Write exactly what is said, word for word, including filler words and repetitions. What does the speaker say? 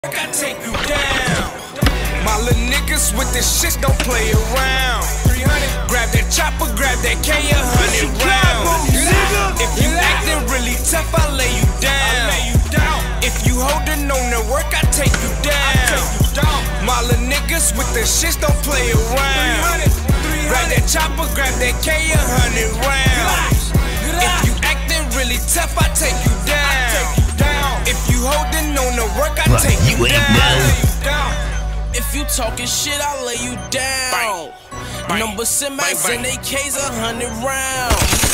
I take you down. My little niggas with this shit don't play around. Grab that chopper, grab that K, a hundred rounds. If you acting really tough, I'll lay you down. If you holding on to work, I take you down. My little niggas with the shit don't play around. Grab that chopper, grab that K, a hundred rounds. If you acting really tough, I take you down. If you holding on to work, I what, take you, you down. If you talking shit, I'll lay you down. Bang. Bang. Number semis Bang, bang. and A Ks, a hundred rounds.